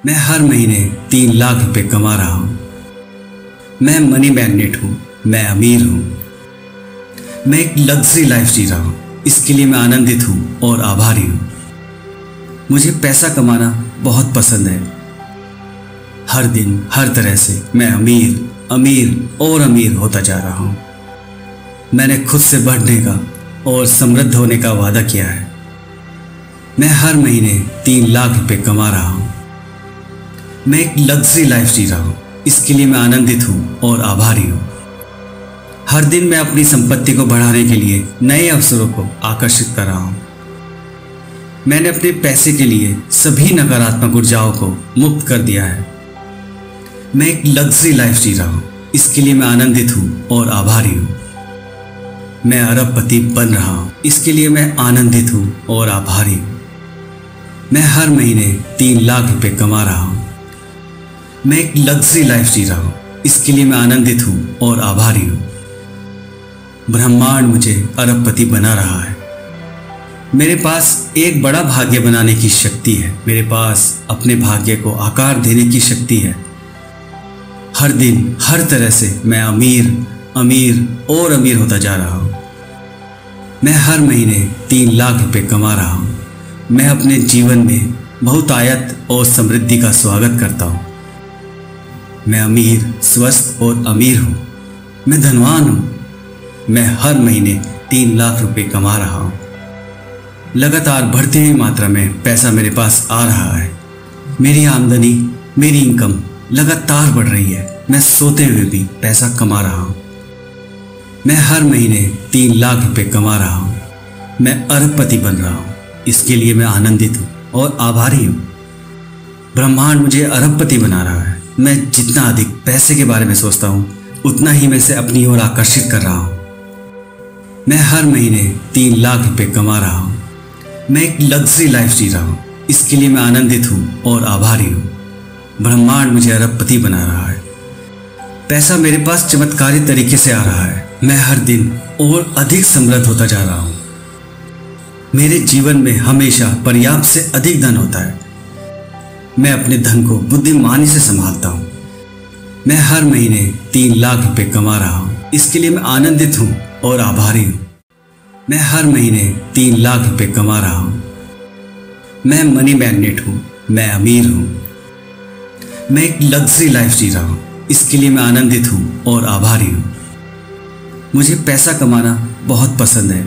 मैं हर महीने 3 लाख रुपए कमा रहा हूँ। मैं मनी मैग्नेट हूँ। मैं अमीर हूँ। मैं एक लग्जरी लाइफ जी रहा हूँ। इसके लिए मैं आनंदित हूँ और आभारी हूँ। मुझे पैसा कमाना बहुत पसंद है। हर दिन हर तरह से मैं अमीर अमीर और अमीर होता जा रहा हूँ। मैंने खुद से बढ़ने का और समृद्ध होने का वादा किया है। मैं हर महीने 3 लाख रुपए कमा रहा हूँ। मैं एक लग्जरी लाइफ जी रहा हूँ। इसके लिए मैं आनंदित हूँ और आभारी हूँ। हर दिन मैं अपनी संपत्ति को बढ़ाने के लिए नए अवसरों को आकर्षित कर रहा हूँ। मैंने अपने पैसे के लिए सभी नकारात्मक ऊर्जाओं को मुक्त कर दिया है। मैं एक लग्जरी लाइफ जी रहा हूँ। इसके लिए मैं आनंदित हूँ और आभारी हूँ। मैं अरबपति बन रहा हूँ। इसके लिए मैं आनंदित हूँ और आभारी हूँ। मैं हर महीने 3 लाख रुपए कमा रहा हूँ। मैं एक लग्जरी लाइफ जी रहा हूँ। इसके लिए मैं आनंदित हूँ और आभारी हूँ। ब्रह्मांड मुझे अरबपति बना रहा है। मेरे पास एक बड़ा भाग्य बनाने की शक्ति है। मेरे पास अपने भाग्य को आकार देने की शक्ति है। हर दिन हर तरह से मैं अमीर अमीर और अमीर होता जा रहा हूँ। मैं हर महीने 3 लाख रुपए कमा रहा हूँ। मैं अपने जीवन में बहुतायत और समृद्धि का स्वागत करता हूँ। मैं अमीर स्वस्थ और अमीर हूँ। मैं धनवान हूँ। मैं हर महीने 3 लाख रुपए कमा रहा हूँ। लगातार बढ़ती हुई मात्रा में पैसा मेरे पास आ रहा है। मेरी आमदनी मेरी इनकम लगातार बढ़ रही है। मैं सोते हुए भी पैसा कमा रहा हूँ। मैं हर महीने 3 लाख रुपए कमा रहा हूँ। मैं अरबपति बन रहा हूँ। इसके लिए मैं आनंदित हूँ और आभारी हूँ। ब्रह्मांड मुझे अरबपति बना रहा है। मैं जितना अधिक पैसे के बारे में सोचता हूँ उतना ही मैं इसे अपनी ओर आकर्षित कर रहा हूँ। मैं हर महीने 3 लाख रुपए कमा रहा हूँ। मैं एक लग्जरी लाइफ जी रहा हूँ। इसके लिए मैं आनंदित हूँ और आभारी हूँ। ब्रह्मांड मुझे अरबपति बना रहा है। पैसा मेरे पास चमत्कारी तरीके से आ रहा है। मैं हर दिन और अधिक समृद्ध होता जा रहा हूँ। मेरे जीवन में हमेशा पर्याप्त से अधिक धन होता है। मैं अपने धन को बुद्धिमानी से संभालता हूँ। मैं हर महीने 3 लाख रुपए कमा रहा हूँ। इसके लिए मैं आनंदित हूँ और आभारी हूँ। मैं हर महीने 3 लाख रुपए कमा रहा हूँ। मैं मनी मैग्नेट हूँ। मैं अमीर हूँ। मैं एक लग्जरी लाइफ जी रहा हूँ। इसके लिए मैं आनंदित हूँ और आभारी हूँ। मुझे पैसा कमाना बहुत पसंद है।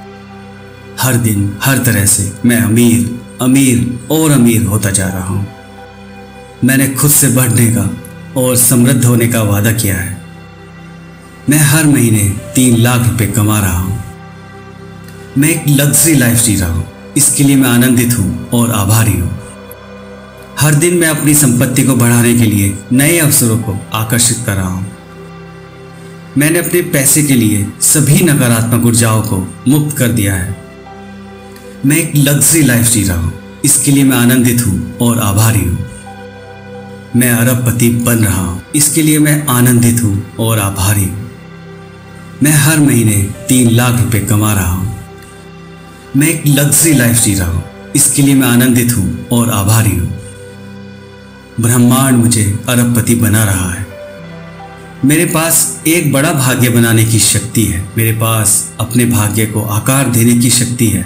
हर दिन हर तरह से मैं अमीर अमीर और अमीर होता जा रहा हूँ। मैंने खुद से बढ़ने का और समृद्ध होने का वादा किया है। मैं हर महीने 3 लाख रुपए कमा रहा हूँ। मैं एक लग्जरी लाइफ जी रहा हूँ। इसके लिए मैं आनंदित हूँ और आभारी हूँ। हर दिन मैं अपनी संपत्ति को बढ़ाने के लिए नए अवसरों को आकर्षित कर रहा हूँ। मैंने अपने पैसे के लिए सभी नकारात्मक ऊर्जाओं को मुक्त कर दिया है। मैं एक लग्जरी लाइफ जी रहा हूँ। इसके लिए मैं आनंदित हूँ और आभारी हूँ। मैं अरबपति बन रहा हूँ। इसके लिए मैं आनंदित हूँ और आभारी हूँ। मैं हर महीने 3 लाख रुपए कमा रहा हूँ। मैं एक लग्जरी लाइफ जी रहा हूँ। इसके लिए मैं आनंदित हूँ और आभारी हूँ। ब्रह्मांड मुझे अरबपति बना रहा है। मेरे पास एक बड़ा भाग्य बनाने की शक्ति है। मेरे पास अपने भाग्य को आकार देने की शक्ति है।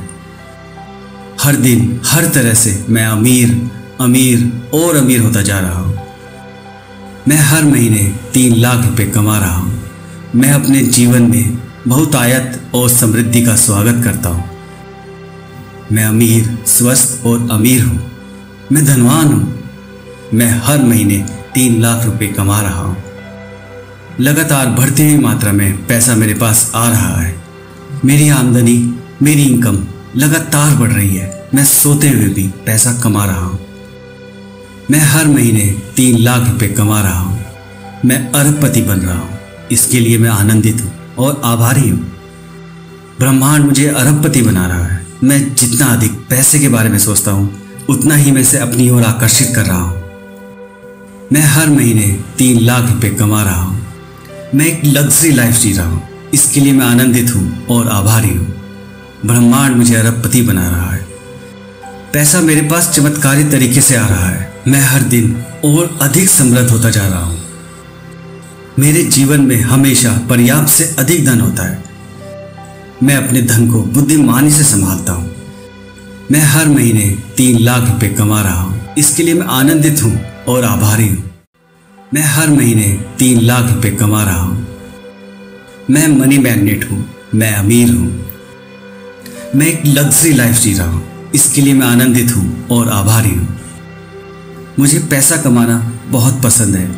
हर दिन हर तरह से मैं अमीर अमीर और अमीर होता जा रहा हूँ। मैं हर महीने 3 लाख रुपए कमा रहा हूँ। मैं अपने जीवन में बहुतायत और समृद्धि का स्वागत करता हूँ। मैं अमीर स्वस्थ और अमीर हूँ। मैं धनवान हूँ। मैं हर महीने 3 लाख रुपए कमा रहा हूँ। लगातार बढ़ती हुई मात्रा में पैसा मेरे पास आ रहा है। मेरी आमदनी मेरी इनकम लगातार बढ़ रही है। मैं सोते हुए भी पैसा कमा रहा हूँ। मैं हर महीने 3 लाख रुपए कमा रहा हूँ। मैं अरबपति बन रहा हूँ। इसके लिए मैं आनंदित हूँ और आभारी हूँ। ब्रह्मांड मुझे अरबपति बना रहा है। मैं जितना अधिक पैसे के बारे में सोचता हूँ उतना ही मैं इसे अपनी ओर आकर्षित कर रहा हूँ। मैं हर महीने 3 लाख रुपए कमा रहा हूँ। मैं एक लग्जरी लाइफ जी रहा हूँ। इसके लिए मैं आनंदित हूँ और आभारी हूँ। ब्रह्मांड मुझे अरबपति बना रहा है। पैसा मेरे पास चमत्कारी तरीके से आ रहा है। मैं हर दिन और अधिक समृद्ध होता जा रहा हूँ। मेरे जीवन में हमेशा पर्याप्त से अधिक धन होता है। मैं अपने धन को बुद्धिमानी से संभालता हूँ। मैं हर महीने 3 लाख रुपए कमा रहा हूँ। इसके लिए मैं आनंदित हूँ और आभारी हूँ। मैं हर महीने 3 लाख रुपए कमा रहा हूँ। मैं मनी मैग्नेट हूँ। मैं अमीर हूँ। मैं एक लग्जरी लाइफ जी रहा हूँ। इसके लिए मैं आनंदित हूँ और आभारी हूँ। मुझे पैसा कमाना बहुत पसंद है।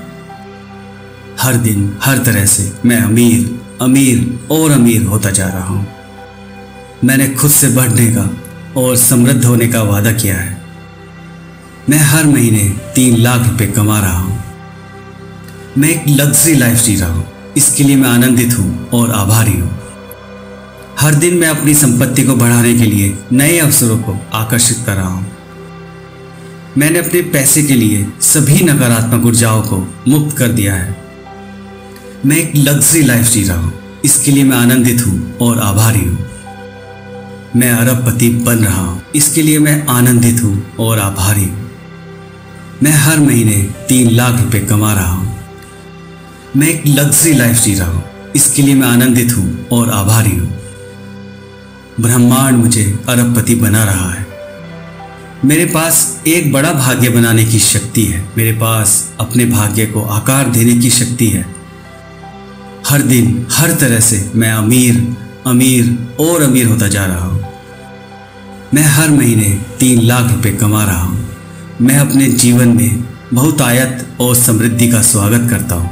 हर दिन हर तरह से मैं अमीर अमीर और अमीर होता जा रहा हूँ। मैंने खुद से बढ़ने का और समृद्ध होने का वादा किया है। मैं हर महीने 3 लाख रुपए कमा रहा हूँ। मैं एक लग्जरी लाइफ जी रहा हूँ। इसके लिए मैं आनंदित हूँ और आभारी हूँ। हर दिन मैं अपनी संपत्ति को बढ़ाने के लिए नए अवसरों को आकर्षित कर रहा हूँ। मैंने अपने पैसे के लिए सभी नकारात्मक ऊर्जाओं को मुक्त कर दिया है। मैं एक लग्जरी लाइफ जी रहा हूँ। इसके लिए मैं आनंदित हूँ और आभारी हूँ। मैं अरबपति बन रहा हूँ। इसके लिए मैं आनंदित हूँ और आभारी हूँ। मैं हर महीने 3 लाख रुपए कमा रहा हूँ। मैं एक लग्जरी लाइफ जी रहा हूँ। इसके लिए मैं आनंदित हूँ और आभारी हूँ। ब्रह्मांड मुझे अरबपति बना रहा है। मेरे पास एक बड़ा भाग्य बनाने की शक्ति है। मेरे पास अपने भाग्य को आकार देने की शक्ति है। हर दिन हर तरह से मैं अमीर अमीर और अमीर होता जा रहा हूँ। मैं हर महीने 3 लाख रुपए कमा रहा हूँ। मैं अपने जीवन में बहुतायत और समृद्धि का स्वागत करता हूँ।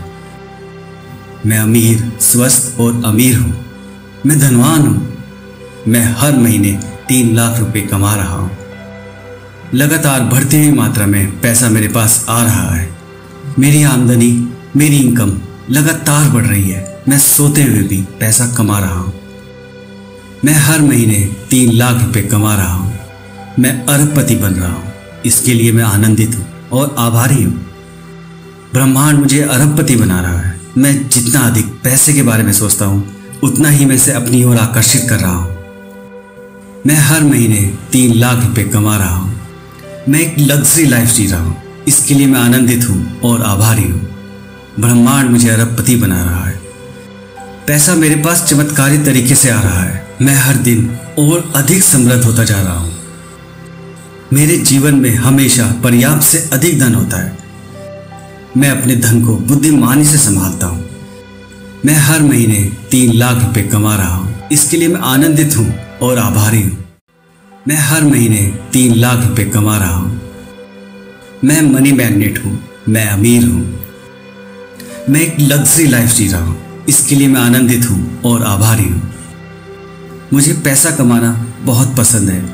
मैं अमीर स्वस्थ और अमीर हूँ। मैं धनवान हूँ। मैं हर महीने 3 लाख रुपए कमा रहा हूँ। लगातार बढ़ती हुई मात्रा में पैसा मेरे पास आ रहा है। मेरी आमदनी मेरी इनकम लगातार बढ़ रही है। मैं सोते हुए भी पैसा कमा रहा हूँ। मैं हर महीने 3 लाख रुपए कमा रहा हूँ। मैं अरबपति बन रहा हूँ। इसके लिए मैं आनंदित हूँ और आभारी हूँ। ब्रह्मांड मुझे अरबपति बना रहा है। मैं जितना अधिक पैसे के बारे में सोचता हूँ उतना ही मैं इसे अपनी ओर आकर्षित कर रहा हूँ। मैं हर महीने 3 लाख रुपए कमा रहा हूँ। मैं एक लग्जरी लाइफ जी रहा हूँ। इसके लिए मैं आनंदित हूँ और आभारी हूँ। ब्रह्मांड मुझे अरबपति बना रहा है। पैसा मेरे पास चमत्कारी तरीके से आ रहा है। मैं हर दिन और अधिक समृद्ध होता जा रहा हूँ। मेरे जीवन में हमेशा पर्याप्त से अधिक धन होता है। मैं अपने धन को बुद्धिमानी से संभालता हूँ। मैं हर महीने 3 लाख रुपए कमा रहा हूँ। इसके लिए मैं आनंदित हूँ और आभारी हूँ। मैं हर महीने 3 लाख रुपए कमा रहा हूँ। मैं मनी मैग्नेट हूँ। मैं अमीर हूँ। मैं एक लग्जरी लाइफ जी रहा हूँ। इसके लिए मैं आनंदित हूँ और आभारी हूँ। मुझे पैसा कमाना बहुत पसंद है।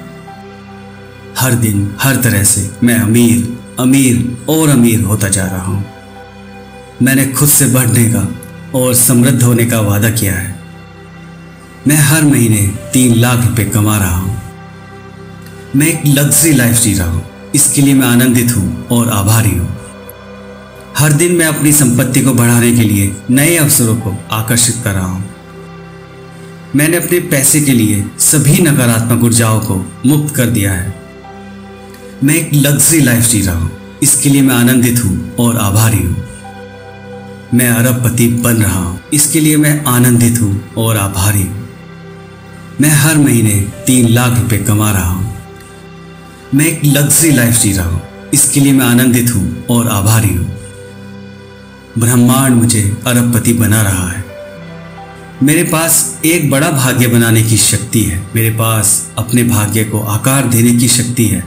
हर दिन हर तरह से मैं अमीर अमीर और अमीर होता जा रहा हूँ। मैंने खुद से बढ़ने का और समृद्ध होने का वादा किया है। मैं हर महीने 3 लाख रुपए कमा रहा हूँ। मैं एक लग्जरी लाइफ जी रहा हूँ। इसके लिए मैं आनंदित हूँ और आभारी हूँ। हर दिन मैं अपनी संपत्ति को बढ़ाने के लिए नए अवसरों को आकर्षित कर रहा हूँ। मैंने अपने पैसे के लिए सभी नकारात्मक ऊर्जाओं को मुक्त कर दिया है। मैं एक लग्जरी लाइफ जी रहा हूँ। इसके लिए मैं आनंदित हूँ और आभारी हूँ। मैं अरबपति बन रहा हूँ। इसके लिए मैं आनंदित हूँ और आभारी हूँ। मैं हर महीने 3 लाख रुपए कमा रहा हूँ। मैं एक लग्जरी लाइफ जी रहा हूँ। इसके लिए मैं आनंदित हूँ और आभारी हूँ। ब्रह्मांड मुझे अरबपति बना रहा है। मेरे पास एक बड़ा भाग्य बनाने की शक्ति है। मेरे पास अपने भाग्य को आकार देने की शक्ति है।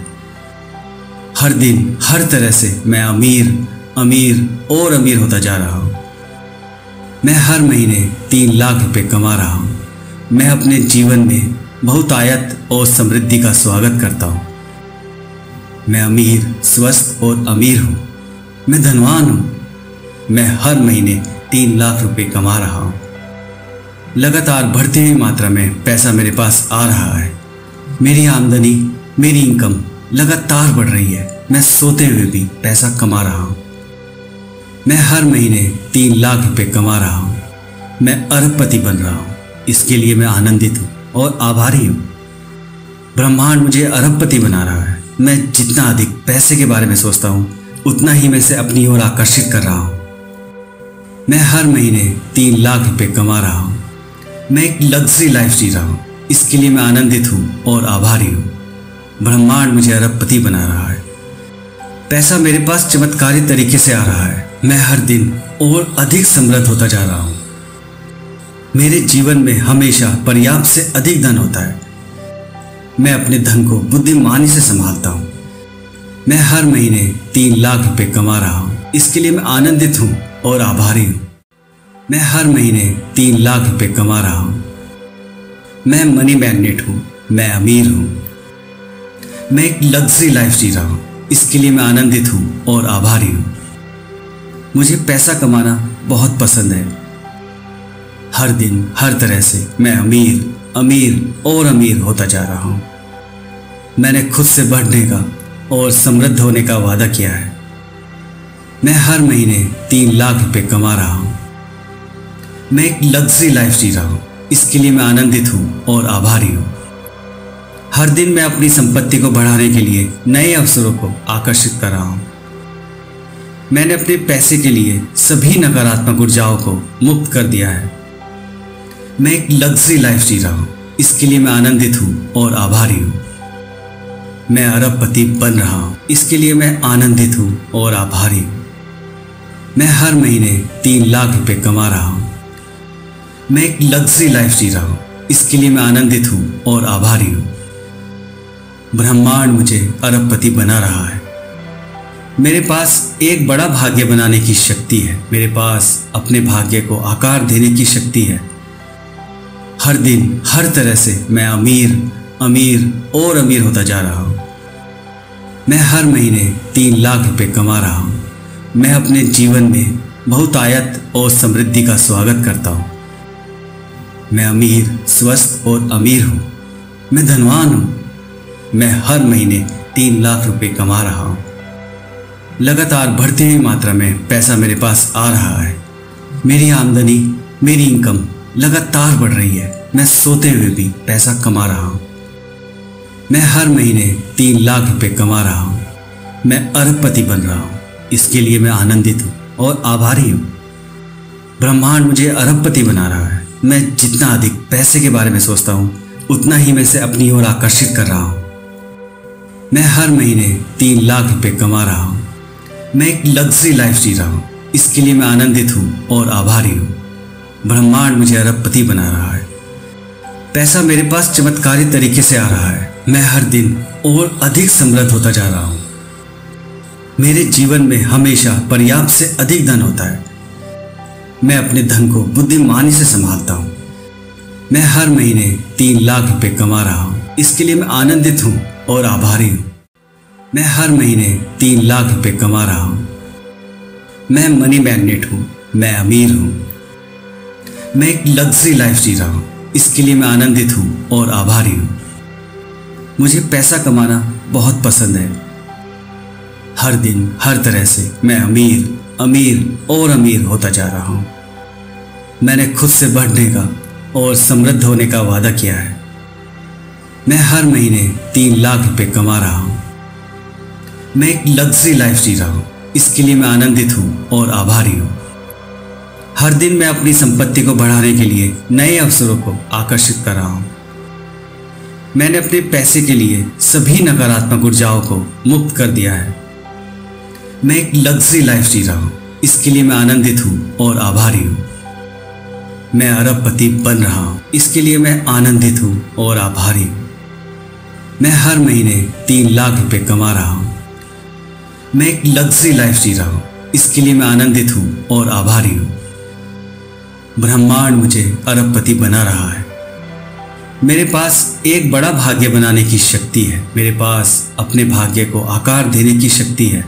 हर दिन हर तरह से मैं अमीर अमीर और अमीर होता जा रहा हूँ। मैं हर महीने 3 लाख रुपए कमा रहा हूँ। मैं अपने जीवन में बहुतायत और समृद्धि का स्वागत करता हूँ। मैं अमीर स्वस्थ और अमीर हूँ। मैं धनवान हूँ। मैं हर महीने 3 लाख रुपए कमा रहा हूँ। लगातार बढ़ती हुई मात्रा में पैसा मेरे पास आ रहा है। मेरी आमदनी मेरी इनकम लगातार बढ़ रही है। मैं सोते हुए भी पैसा कमा रहा हूँ। मैं हर महीने 3 लाख रुपए कमा रहा हूँ। मैं अरबपति बन रहा हूँ। इसके लिए मैं आनंदित हूँ और आभारी हूँ। ब्रह्मांड मुझे अरबपति बना रहा है। मैं जितना अधिक पैसे के बारे में सोचता हूँ उतना ही मैं इसे अपनी ओर आकर्षित कर रहा हूँ। मैं हर महीने 3 लाख रुपए कमा रहा हूँ। मैं एक लग्जरी लाइफ जी रहा हूँ। इसके लिए मैं आनंदित हूँ और आभारी हूँ। ब्रह्मांड मुझे अरबपति बना रहा है। पैसा मेरे पास चमत्कारी तरीके से आ रहा है। मैं हर दिन और अधिक समृद्ध होता जा रहा हूँ। मेरे जीवन में हमेशा पर्याप्त से अधिक धन होता है। मैं अपने धन को बुद्धिमानी से संभालता हूँ। मैं हर महीने 3 लाख रुपए कमा रहा हूँ। इसके लिए मैं आनंदित हूँ और आभारी हूँ। मैं हर महीने 3 लाख रुपए कमा रहा हूँ। मैं मनी मैग्नेट हूँ। मैं अमीर हूँ। मैं एक लग्जरी लाइफ जी रहा हूँ। इसके लिए मैं आनंदित हूँ और आभारी हूँ। मुझे पैसा कमाना बहुत पसंद है। हर दिन हर तरह से मैं अमीर अमीर और अमीर होता जा रहा हूँ। मैंने खुद से बढ़ने का और समृद्ध होने का वादा किया है। मैं हर महीने 3 लाख रुपए कमा रहा हूँ। मैं एक लग्जरी लाइफ जी रहा हूँ। इसके लिए मैं आनंदित हूँ और आभारी हूँ। हर दिन मैं अपनी संपत्ति को बढ़ाने के लिए नए अवसरों को आकर्षित कर रहा हूँ। मैंने अपने पैसे के लिए सभी नकारात्मक ऊर्जाओं को मुक्त कर दिया है। मैं एक लग्जरी लाइफ जी रहा हूँ। इसके लिए मैं आनंदित हूँ और आभारी हूँ। मैं अरबपति बन रहा हूँ। इसके लिए मैं आनंदित हूँ और आभारी हूँ। मैं हर महीने 3 लाख रुपए कमा रहा हूँ। मैं एक लग्जरी लाइफ जी रहा हूँ। इसके लिए मैं आनंदित हूँ और आभारी हूँ। ब्रह्मांड मुझे अरबपति बना रहा है। मेरे पास एक बड़ा भाग्य बनाने की शक्ति है। मेरे पास अपने भाग्य को आकार देने की शक्ति है। हर दिन हर तरह से मैं अमीर अमीर और अमीर होता जा रहा हूँ। मैं हर महीने 3 लाख रुपए कमा रहा हूँ। मैं अपने जीवन में बहुतायत और समृद्धि का स्वागत करता हूँ। मैं अमीर स्वस्थ और अमीर हूँ। मैं धनवान हूँ। मैं हर महीने 3 लाख रुपए कमा रहा हूँ। लगातार बढ़ती हुई मात्रा में पैसा मेरे पास आ रहा है। मेरी आमदनी मेरी इनकम लगातार बढ़ रही है। मैं सोते हुए भी पैसा कमा रहा हूँ। मैं हर महीने 3 लाख रुपए कमा रहा हूँ। मैं अरबपति बन रहा हूँ। इसके लिए मैं आनंदित हूँ और आभारी हूँ। ब्रह्मांड मुझे अरबपति बना रहा है। मैं जितना अधिक पैसे के बारे में सोचता हूँ उतना ही मैं इसे अपनी ओर आकर्षित कर रहा हूँ। मैं हर महीने 3 लाख रुपए कमा रहा हूँ। मैं एक लग्जरी लाइफ जी रहा हूँ। इसके लिए मैं आनंदित हूँ और आभारी हूँ। ब्रह्मांड मुझे अरबपति बना रहा है। पैसा मेरे पास चमत्कारी तरीके से आ रहा है। मैं हर दिन और अधिक समृद्ध होता जा रहा हूँ। मेरे जीवन में हमेशा पर्याप्त से अधिक धन होता है। मैं अपने धन को बुद्धिमानी से संभालता हूँ। मैं हर महीने 3 लाख रुपए कमा रहा हूँ। इसके लिए मैं आनंदित हूँ और आभारी हूँ। मैं हर महीने 3 लाख रुपए कमा रहा हूँ। मैं मनी मैग्नेट हूँ। मैं अमीर हूँ। मैं एक लग्जरी लाइफ जी रहा हूँ। इसके लिए मैं आनंदित हूँ और आभारी हूँ। मुझे पैसा कमाना बहुत पसंद है। हर दिन हर तरह से मैं अमीर अमीर और अमीर होता जा रहा हूँ। मैंने खुद से बढ़ने का और समृद्ध होने का वादा किया है। मैं हर महीने 3 लाख रुपए कमा रहा हूँ। मैं एक लग्जरी लाइफ जी रहा हूँ। इसके लिए मैं आनंदित हूँ और आभारी हूँ। हर दिन मैं अपनी संपत्ति को बढ़ाने के लिए नए अवसरों को आकर्षित कर रहा हूँ। मैंने अपने पैसे के लिए सभी नकारात्मक ऊर्जाओं को मुक्त कर दिया है। मैं एक लग्जरी लाइफ जी रहा हूँ। इसके लिए मैं आनंदित हूँ और आभारी हूँ। मैं अरबपति बन रहा हूँ। इसके लिए मैं आनंदित हूँ और आभारी हूँ। मैं हर महीने 3 लाख रुपए कमा रहा हूँ। मैं एक लग्जरी लाइफ जी रहा हूँ। इसके लिए मैं आनंदित हूँ और आभारी हूँ। ब्रह्मांड मुझे अरबपति बना रहा है। मेरे पास एक बड़ा भाग्य बनाने की शक्ति है। मेरे पास अपने भाग्य को आकार देने की शक्ति है।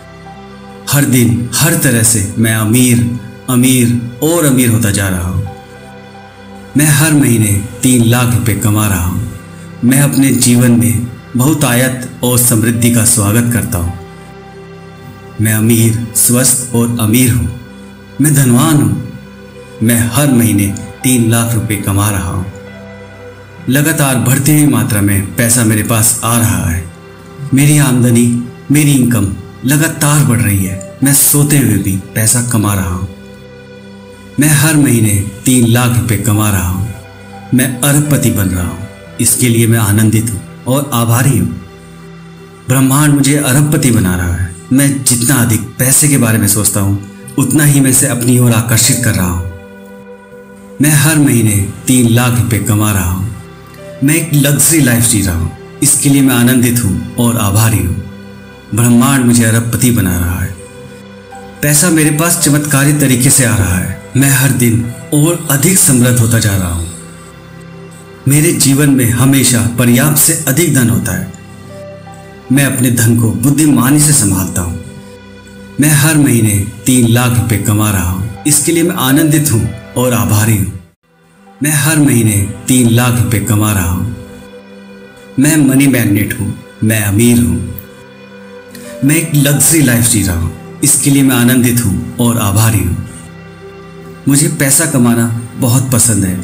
हर दिन हर तरह से मैं अमीर अमीर और अमीर होता जा रहा हूँ। मैं हर महीने 3 लाख रुपए कमा रहा हूँ। मैं अपने जीवन में बहुतायत और समृद्धि का स्वागत करता हूँ। मैं अमीर स्वस्थ और अमीर हूँ। मैं धनवान हूँ। मैं हर महीने 3 लाख रुपए कमा रहा हूँ। लगातार बढ़ती हुई मात्रा में पैसा मेरे पास आ रहा है। मेरी आमदनी मेरी इनकम लगातार बढ़ रही है। मैं सोते हुए भी पैसा कमा रहा हूँ। मैं हर महीने 3 लाख रुपए कमा रहा हूँ। मैं अरबपति बन रहा हूँ। इसके लिए मैं आनंदित हूँ और आभारी हूँ। ब्रह्मांड मुझे अरबपति बना रहा है। मैं जितना अधिक पैसे के बारे में सोचता हूँ उतना ही मैं इसे अपनी ओर आकर्षित कर रहा हूँ। मैं हर महीने 3 लाख रुपए कमा रहा हूँ। मैं एक लग्जरी लाइफ जी रहा हूँ। इसके लिए मैं आनंदित हूँ और आभारी हूँ। ब्रह्मांड मुझे अरबपति बना रहा है। पैसा मेरे पास चमत्कारी तरीके से आ रहा है। मैं हर दिन और अधिक समृद्ध होता जा रहा हूँ। मेरे जीवन में हमेशा पर्याप्त से अधिक धन होता है। मैं अपने धन को बुद्धिमानी से संभालता हूँ। मैं हर महीने 3 लाख रुपए कमा रहा हूँ। इसके लिए मैं आनंदित हूँ और आभारी हूँ। मैं हर महीने 3 लाख रुपए कमा रहा हूँ। मैं मनी मैग्नेट हूँ। मैं अमीर हूँ। मैं एक लग्जरी लाइफ जी रहा हूँ। इसके लिए मैं आनंदित हूँ और आभारी हूँ। मुझे पैसा कमाना बहुत पसंद है।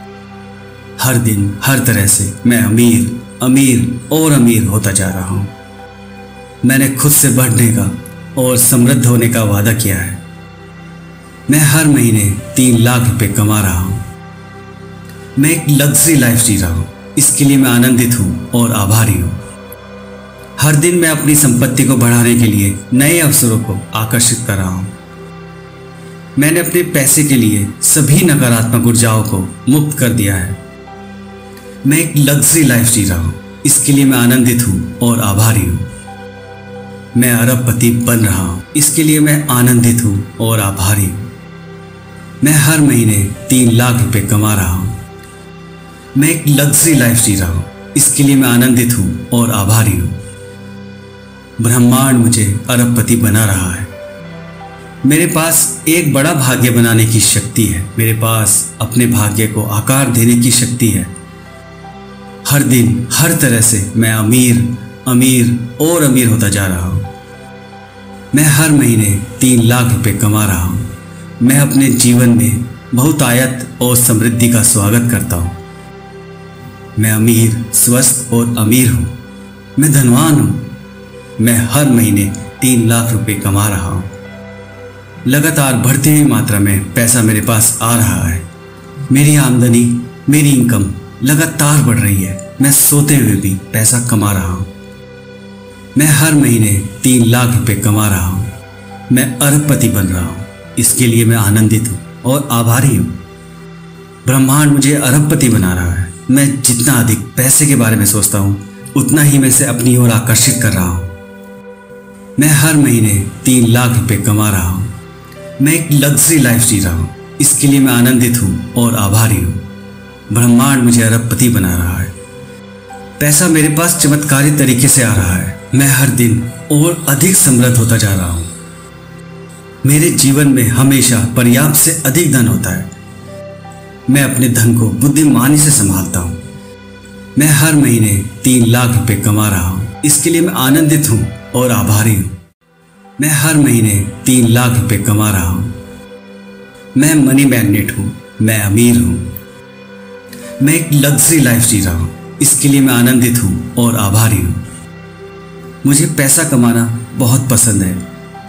हर दिन हर तरह से मैं अमीर और अमीर होता जा रहा हूँ। मैंने खुद से बढ़ने का और समृद्ध होने का वादा किया है। मैं हर महीने 3 लाख रुपए कमा रहा हूँ। मैं एक लग्जरी लाइफ जी रहा हूँ। इसके लिए मैं आनंदित हूँ और आभारी हूँ। हर दिन मैं अपनी संपत्ति को बढ़ाने के लिए नए अवसरों को आकर्षित कर रहा हूँ। मैंने अपने पैसे के लिए सभी नकारात्मक ऊर्जाओं को मुक्त कर दिया है। मैं एक लग्जरी लाइफ जी रहा हूँ। इसके लिए मैं आनंदित हूँ और आभारी हूँ। मैं अरबपति बन रहा हूँ। इसके लिए मैं आनंदित हूँ और आभारी हूँ। मैं हर महीने 3 लाख रुपए कमा रहा हूँ। मैं एक लग्जरी लाइफ जी रहा हूँ। इसके लिए मैं आनंदित हूँ और आभारी हूँ। ब्रह्मांड मुझे अरबपति बना रहा है। मेरे पास एक बड़ा भाग्य बनाने की शक्ति है। मेरे पास अपने भाग्य को आकार देने की शक्ति है। हर दिन हर तरह से मैं अमीर और अमीर होता जा रहा हूँ। मैं हर महीने 3 लाख रुपए कमा रहा हूँ। मैं अपने जीवन में बहुतायत और समृद्धि का स्वागत करता हूँ। मैं अमीर, स्वस्थ और अमीर हूँ। मैं धनवान हूँ। मैं हर महीने 3 लाख रुपए कमा रहा हूँ। लगातार बढ़ती हुई मात्रा में पैसा मेरे पास आ रहा है। मेरी आमदनी, मेरी इनकम लगातार बढ़ रही है। मैं सोते हुए भी पैसा कमा रहा हूँ। मैं हर महीने 3 लाख रुपए कमा रहा हूँ। मैं अरबपति बन रहा हूँ। इसके लिए मैं आनंदित हूँ और आभारी हूँ। ब्रह्मांड मुझे अरबपति बना रहा है। मैं जितना अधिक पैसे के बारे में सोचता हूँ उतना ही मैं इसे अपनी ओर आकर्षित कर रहा हूँ। मैं हर महीने 3 लाख रुपए कमा रहा हूँ। मैं एक लग्जरी लाइफ जी रहा हूँ। इसके लिए मैं आनंदित हूँ और आभारी हूँ। ब्रह्मांड मुझे अरबपति बना रहा है। पैसा मेरे पास चमत्कारी तरीके से आ रहा है। मैं हर दिन और अधिक समृद्ध होता जा रहा हूँ। मेरे जीवन में हमेशा पर्याप्त से अधिक धन होता है। मैं अपने धन को बुद्धिमानी से संभालता हूँ। मैं हर महीने 3 लाख रुपए कमा रहा हूँ। इसके लिए मैं आनंदित हूँ और आभारी हूँ। मैं हर महीने 3 लाख रुपए कमा रहा हूँ। मैं मनी मैग्नेट हूँ। मैं अमीर हूँ। मैं एक लग्जरी लाइफ जी रहा हूँ। इसके लिए मैं आनंदित हूँ और आभारी हूँ। मुझे पैसा कमाना बहुत पसंद है।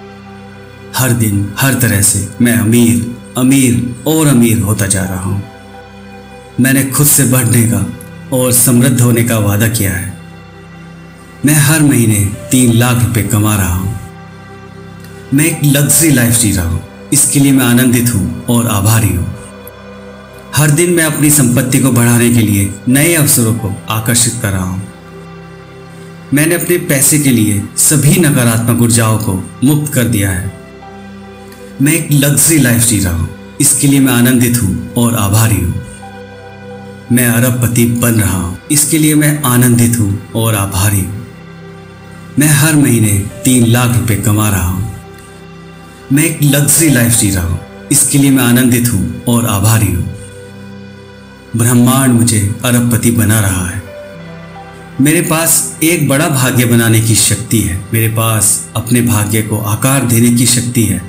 हर दिन हर तरह से मैं अमीर और अमीर होता जा रहा हूँ। मैंने खुद से बढ़ने का और समृद्ध होने का वादा किया है। मैं हर महीने 3 लाख रुपए कमा रहा हूँ। मैं एक लग्जरी लाइफ जी रहा हूँ। इसके लिए मैं आनंदित हूँ और आभारी हूँ। हर दिन मैं अपनी संपत्ति को बढ़ाने के लिए नए अवसरों को आकर्षित कर रहा हूँ। मैंने अपने पैसे के लिए सभी नकारात्मक ऊर्जाओं को मुक्त कर दिया है। मैं एक लग्जरी लाइफ जी रहा हूँ। इसके लिए मैं आनंदित हूँ और आभारी हूँ। मैं अरबपति बन रहा हूँ। इसके लिए मैं आनंदित हूँ और आभारी हूँ। मैं हर महीने 3 लाख रुपए कमा रहा हूँ। मैं एक लग्जरी लाइफ जी रहा हूँ। इसके लिए मैं आनंदित हूँ और आभारी हूँ। ब्रह्मांड मुझे अरबपति बना रहा है। मेरे पास एक बड़ा भाग्य बनाने की शक्ति है। मेरे पास अपने भाग्य को आकार देने की शक्ति है।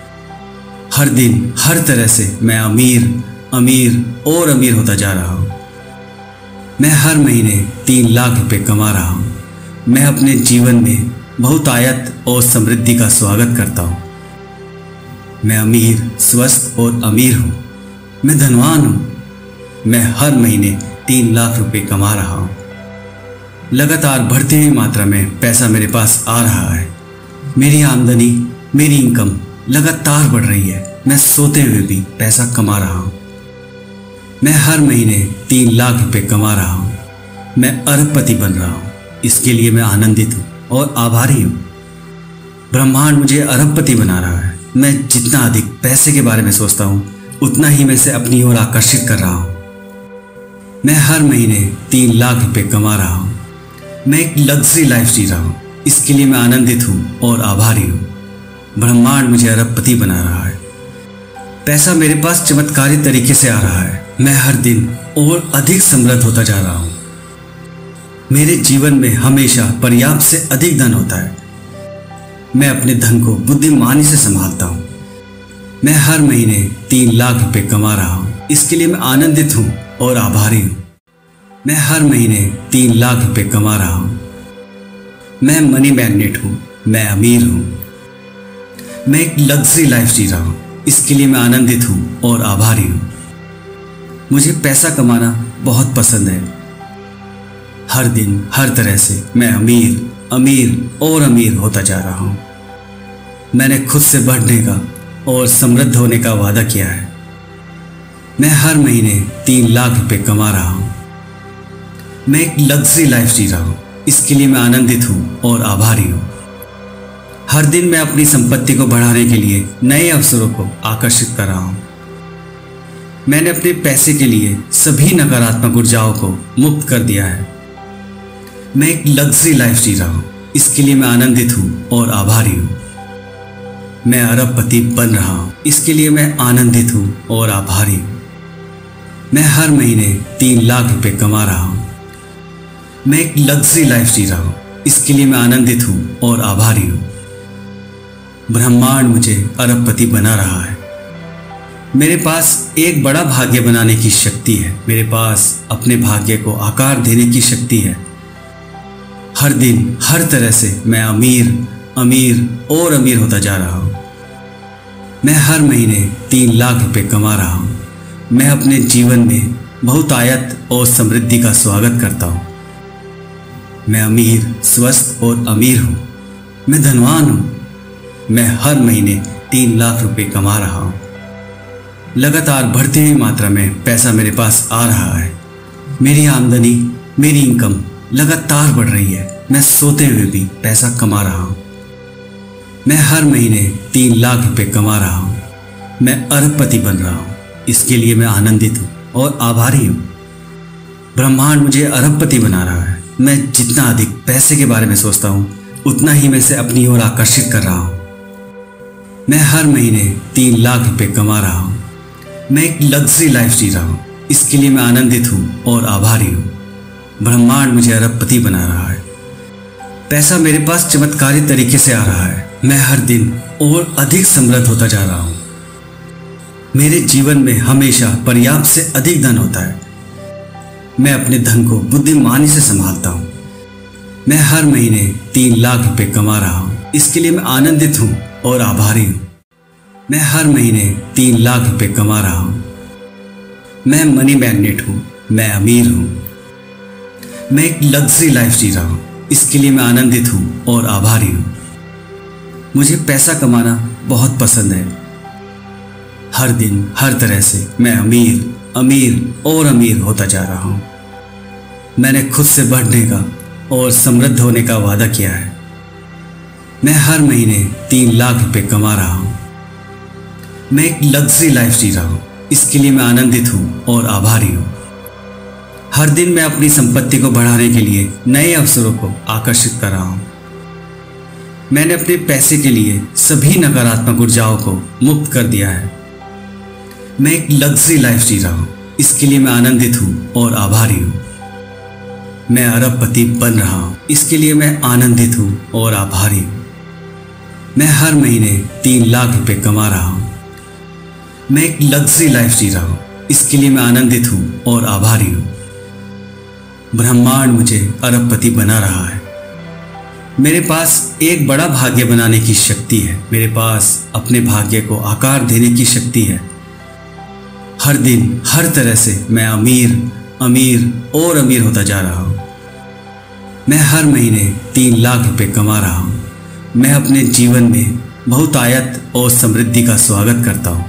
हर दिन हर तरह से मैं अमीर और अमीर होता जा रहा हूँ। मैं हर महीने 3 लाख रुपए कमा रहा हूँ। मैं अपने जीवन में बहुतायत और समृद्धि का स्वागत करता हूँ। मैं अमीर, स्वस्थ और अमीर हूँ। मैं धनवान हूँ। मैं हर महीने 3 लाख रुपए कमा रहा हूँ। लगातार बढ़ती हुई मात्रा में पैसा मेरे पास आ रहा है। मेरी आमदनी, मेरी इनकम लगातार बढ़ रही है। मैं सोते हुए भी पैसा कमा रहा हूँ। मैं हर महीने 3 लाख रुपए कमा रहा हूँ। मैं अरबपति बन रहा हूँ। इसके लिए मैं आनंदित हूँ और आभारी हूँ। ब्रह्मांड मुझे अरबपति बना रहा है। मैं जितना अधिक पैसे के बारे में सोचता हूँ, उतना ही मैं इसे अपनी ओर आकर्षित कर रहा हूँ। मैं हर महीने 3 लाख रुपए कमा रहा हूँ। मैं एक लग्जरी लाइफ जी रहा हूँ। इसके लिए मैं आनंदित हूँ और आभारी हूँ। ब्रह्मांड मुझे अरबपति बना रहा है। पैसा मेरे पास चमत्कारी तरीके से आ रहा है। मैं हर दिन और अधिक समृद्ध होता जा रहा हूँ। मेरे जीवन में हमेशा पर्याप्त से अधिक धन होता है। मैं अपने धन को बुद्धिमानी से संभालता हूँ। मैं हर महीने 3 लाख रुपए कमा रहा हूँ। इसके लिए मैं आनंदित हूँ और आभारी हूँ। मैं हर महीने 3 लाख रुपए कमा रहा हूँ। मैं मनी मैग्नेट हूँ। मैं अमीर हूँ। मैं एक लग्जरी लाइफ जी रहा हूँ। इसके लिए मैं आनंदित हूँ और आभारी हूँ। मुझे पैसा कमाना बहुत पसंद है। हर दिन हर तरह से मैं अमीर और अमीर होता जा रहा हूँ। मैंने खुद से बढ़ने का और समृद्ध होने का वादा किया है। मैं हर महीने 3 लाख रुपए कमा रहा हूँ। मैं एक लग्जरी लाइफ जी रहा हूँ। इसके लिए मैं आनंदित हूँ और आभारी हूँ। हर दिन मैं अपनी संपत्ति को बढ़ाने के लिए नए अवसरों को आकर्षित कर रहा हूँ। मैंने अपने पैसे के लिए सभी नकारात्मक ऊर्जाओं को मुक्त कर दिया है। मैं एक लग्जरी लाइफ जी रहा हूँ। इसके लिए मैं आनंदित हूँ और आभारी हूँ। मैं अरबपति बन रहा हूँ। इसके लिए मैं आनंदित हूँ और आभारी हूँ। मैं हर महीने 3 लाख रुपए कमा रहा हूँ। मैं एक लग्जरी लाइफ जी रहा हूँ। इसके लिए मैं आनंदित हूँ और आभारी हूँ। ब्रह्मांड मुझे अरबपति बना रहा है। मेरे पास एक बड़ा भाग्य बनाने की शक्ति है। मेरे पास अपने भाग्य को आकार देने की शक्ति है। हर दिन हर तरह से मैं अमीर और अमीर होता जा रहा हूँ। मैं हर महीने 3 लाख रुपए कमा रहा हूँ। मैं अपने जीवन में बहुतायत और समृद्धि का स्वागत करता हूँ। मैं अमीर, स्वस्थ और अमीर हूँ। मैं धनवान हूँ। मैं हर महीने 3 लाख रुपए कमा रहा हूँ। लगातार बढ़ती हुई मात्रा में पैसा मेरे पास आ रहा है। मेरी आमदनी, मेरी इनकम लगातार बढ़ रही है। मैं सोते हुए भी पैसा कमा रहा हूँ। मैं हर महीने 3 लाख रुपए कमा रहा हूँ। मैं अरबपति बन रहा हूँ। इसके लिए मैं आनंदित हूँ और आभारी हूँ। ब्रह्मांड मुझे अरबपति बना रहा है। मैं जितना अधिक पैसे के बारे में सोचता हूँ, उतना ही मैं इसे अपनी ओर आकर्षित कर रहा हूँ। मैं हर महीने 3 लाख रुपए कमा रहा हूँ। मैं एक लग्जरी लाइफ जी रहा हूँ। इसके लिए मैं आनंदित हूँ और आभारी हूँ। ब्रह्मांड मुझे अरबपति बना रहा है। पैसा मेरे पास चमत्कारी तरीके से आ रहा है। मैं हर दिन और अधिक समृद्ध होता जा रहा हूँ। मेरे जीवन में हमेशा पर्याप्त से अधिक धन होता है। मैं अपने धन को बुद्धिमानी से संभालता हूँ। मैं हर महीने 3 लाख रुपए कमा रहा हूँ। इसके लिए मैं आनंदित हूँ और आभारी हूँ। मैं हर महीने 3 लाख रुपए कमा रहा हूँ। मैं मनी मैग्नेट हूँ। मैं अमीर हूँ। मैं एक लग्जरी लाइफ जी रहा हूँ। इसके लिए मैं आनंदित हूँ और आभारी हूँ। मुझे पैसा कमाना बहुत पसंद है। हर दिन हर तरह से मैं अमीर और अमीर होता जा रहा हूँ। मैंने खुद से बढ़ने का और समृद्ध होने का वादा किया है। मैं हर महीने 3 लाख रुपए कमा रहा हूँ। मैं एक लग्जरी लाइफ जी रहा हूँ। इसके लिए मैं आनंदित हूँ और आभारी हूँ। हर दिन मैं अपनी संपत्ति को बढ़ाने के लिए नए अवसरों को आकर्षित कर रहा हूँ। मैंने अपने पैसे के लिए सभी नकारात्मक ऊर्जाओं को मुक्त कर दिया है। मैं एक लग्जरी लाइफ जी रहा हूँ। इसके लिए मैं आनंदित हूँ और आभारी हूँ। मैं अरबपति बन रहा हूँ। इसके लिए मैं आनंदित हूँ और आभारी हूँ। मैं हर महीने 3 लाख रुपए कमा रहा हूँ। मैं एक लग्जरी लाइफ जी रहा हूँ। इसके लिए मैं आनंदित हूँ और आभारी हूँ। ब्रह्मांड मुझे अरबपति बना रहा है। मेरे पास एक बड़ा भाग्य बनाने की शक्ति है। मेरे पास अपने भाग्य को आकार देने की शक्ति है। हर दिन हर तरह से मैं अमीर अमीर और अमीर होता जा रहा हूँ। मैं हर महीने 3 लाख रुपए कमा रहा हूँ। मैं अपने जीवन में बहुतायत और समृद्धि का स्वागत करता हूँ।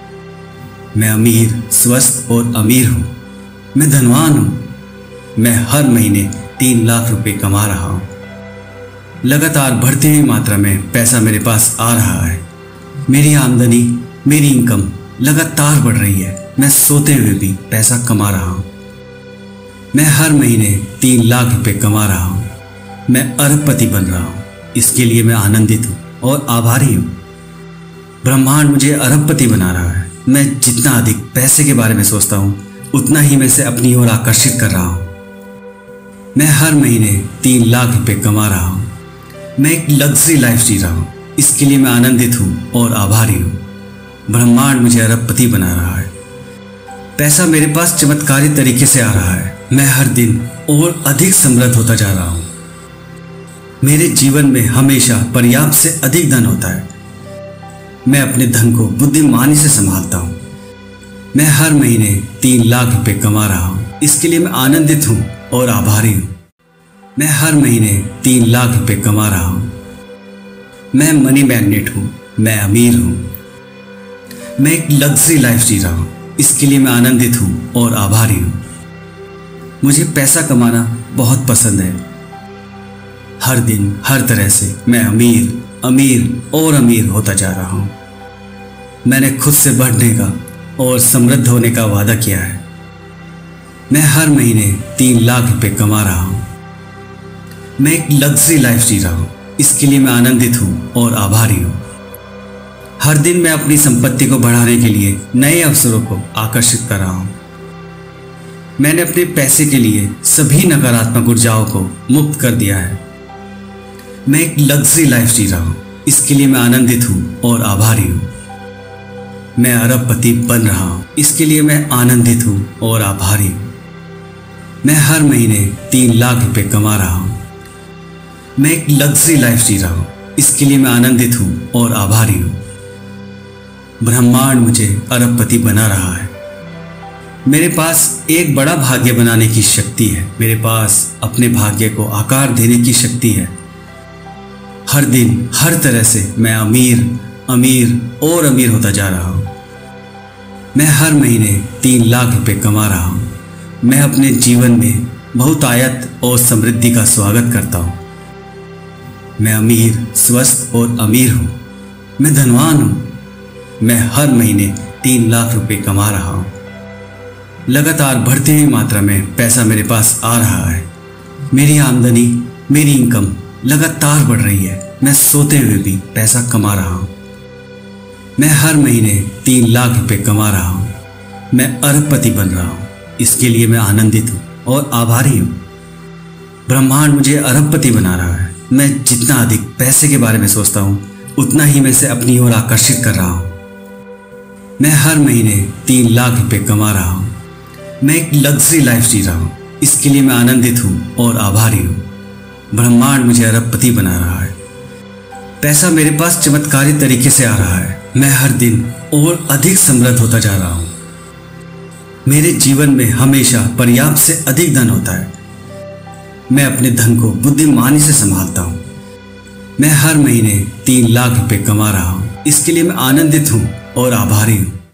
मैं अमीर, स्वस्थ और अमीर हूँ। मैं धनवान हूँ। मैं हर महीने 3 लाख रुपए कमा रहा हूँ। लगातार बढ़ती हुई मात्रा में पैसा मेरे पास आ रहा है। मेरी आमदनी, मेरी इनकम लगातार बढ़ रही है। मैं सोते हुए भी पैसा कमा रहा हूँ। मैं हर महीने 3 लाख रुपए कमा रहा हूँ। मैं अरबपति बन रहा हूँ। इसके लिए मैं आनंदित हूँ और आभारी हूँ। ब्रह्मांड मुझे अरबपति बना रहा है। मैं जितना अधिक पैसे के बारे में सोचता हूँ उतना ही मैं इसे अपनी ओर आकर्षित कर रहा हूँ। मैं हर महीने 3 लाख रुपए कमा रहा हूँ। मैं एक लग्जरी लाइफ जी रहा हूँ। इसके लिए मैं आनंदित हूँ और आभारी हूँ। ब्रह्मांड मुझे अरबपति बना रहा है। पैसा मेरे पास चमत्कारी तरीके से आ रहा है। मैं हर दिन और अधिक समृद्ध होता जा रहा हूँ। मेरे जीवन में हमेशा पर्याप्त से अधिक धन होता है। मैं अपने धन को बुद्धिमानी से संभालता हूँ। मैं हर महीने 3 लाख रुपए कमा रहा हूँ। इसके लिए मैं आनंदित हूँ और आभारी हूँ। मैं हर महीने 3 लाख रुपए कमा रहा हूँ। मैं मनी मैग्नेट हूँ। मैं अमीर हूँ। मैं एक लग्जरी लाइफ जी रहा हूँ। इसके लिए मैं आनंदित हूँ और आभारी हूँ। मुझे पैसा कमाना बहुत पसंद है। हर दिन हर तरह से मैं अमीर अमीर और अमीर होता जा रहा हूँ। मैंने खुद से बढ़ने का और समृद्ध होने का वादा किया है। मैं हर महीने 3 लाख रुपए कमा रहा हूँ। मैं एक लग्जरी लाइफ जी रहा हूँ। इसके लिए मैं आनंदित हूँ और आभारी हूँ। हर दिन मैं अपनी संपत्ति को बढ़ाने के लिए नए अवसरों को आकर्षित कर रहा हूँ। मैंने अपने पैसे के लिए सभी नकारात्मक ऊर्जाओं को मुक्त कर दिया है। मैं एक लग्जरी लाइफ जी रहा हूँ। इसके लिए मैं आनंदित हूँ और आभारी हूँ। मैं अरबपति बन रहा हूँ। इसके लिए मैं आनंदित हूँ और आभारी हूँ। मैं हर महीने 3 लाख रुपए कमा रहा हूँ। मैं एक लग्जरी लाइफ जी रहा हूँ। इसके लिए मैं आनंदित हूँ और आभारी हूँ। ब्रह्मांड मुझे अरबपति बना रहा है। मेरे पास एक बड़ा भाग्य बनाने की शक्ति है। मेरे पास अपने भाग्य को आकार देने की शक्ति है। हर दिन हर तरह से मैं अमीर अमीर और अमीर होता जा रहा हूँ। मैं हर महीने 3 लाख रुपए कमा रहा हूँ। मैं अपने जीवन में बहुतायत और समृद्धि का स्वागत करता हूँ। मैं अमीर, स्वस्थ और अमीर हूँ। मैं धनवान हूँ। मैं हर महीने 3 लाख रुपए कमा रहा हूँ। लगातार बढ़ती हुई मात्रा में पैसा मेरे पास आ रहा है। मेरी आमदनी, मेरी इनकम लगातार बढ़ रही है। मैं सोते हुए भी पैसा कमा रहा हूँ। मैं हर महीने 3 लाख रुपए कमा रहा हूँ। मैं अरबपति बन रहा हूँ। इसके लिए मैं आनंदित हूँ और आभारी हूँ। ब्रह्मांड मुझे अरबपति बना रहा है। मैं जितना अधिक पैसे के बारे में सोचता हूँ उतना ही मैं इसे अपनी ओर आकर्षित कर रहा हूँ। मैं हर महीने 3 लाख रुपए कमा रहा हूँ। मैं एक लग्जरी लाइफ जी रहा हूँ। इसके लिए मैं आनंदित हूँ और आभारी हूँ। ब्रह्मांड मुझे अरबपति बना रहा है। पैसा मेरे पास चमत्कारी तरीके से आ रहा है। मैं हर दिन और अधिक समृद्ध होता जा रहा हूँ। मेरे जीवन में हमेशा पर्याप्त से अधिक धन होता है। मैं अपने धन को बुद्धिमानी से संभालता हूँ। मैं हर महीने 3 लाख रुपए कमा रहा हूँ। इसके लिए मैं आनंदित हूँ और आभारी हूँ।